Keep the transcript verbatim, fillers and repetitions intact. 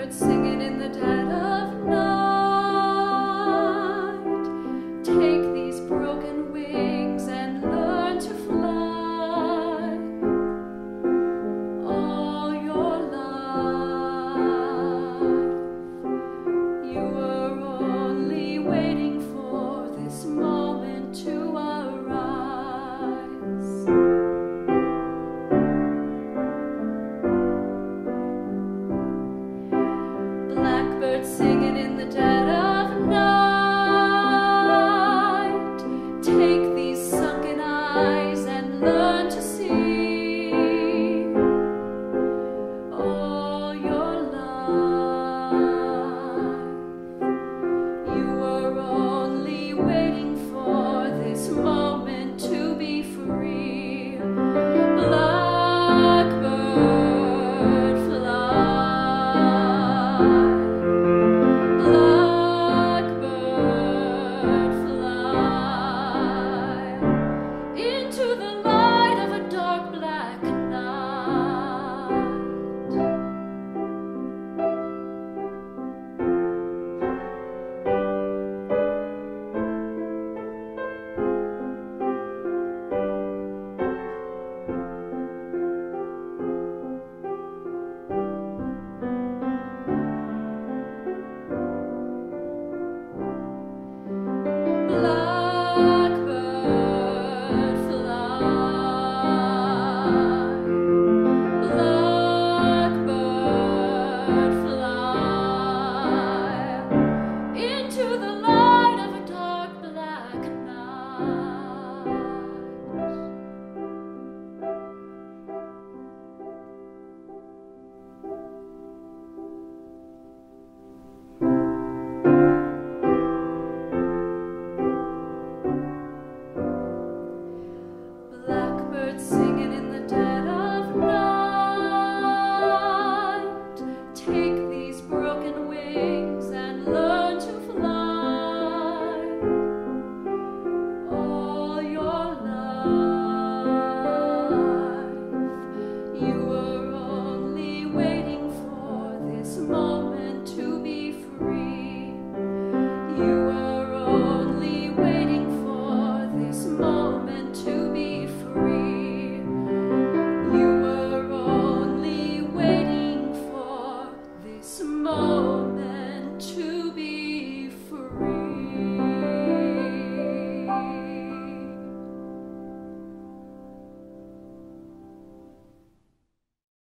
Blackbird singing in the dead of night. Take these broken wings and learn to fly. All your life, you were only waiting for this moment to arise. Blackbird singing in the dead of night. Take these sunken eyes and learn to see. All your life, you were only waiting for this moment to be free. Blackbird fly. Blackbird fly into the light of a dark black night. Blackbird fly. Blackbird fly into the light of a dark black night. Blackbird singing in the dead of night. Take these broken wings and learn to fly. All your life, you were